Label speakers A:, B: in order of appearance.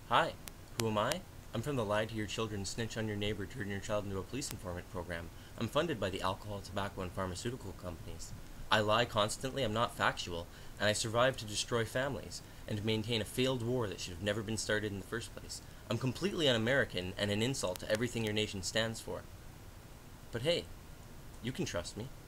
A: Hi, who am I? I'm from the Lie to Your Children, Snitch on Your Neighbor, Turn Your Child into a Police Informant program. I'm funded by the alcohol, tobacco, and pharmaceutical companies. I lie constantly, I'm not factual, and I survive to destroy families, and to maintain a failed war that should have never been started in the first place. I'm completely un-American and an insult to everything your nation stands for. But hey, you can trust me.